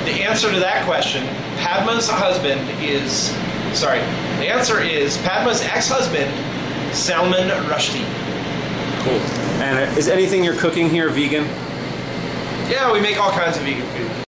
the answer to that question, Padma's husband is... Sorry. The answer is Padma's ex-husband, Salman Rushdie. Cool. And is anything you're cooking here vegan? Yeah, we make all kinds of vegan food.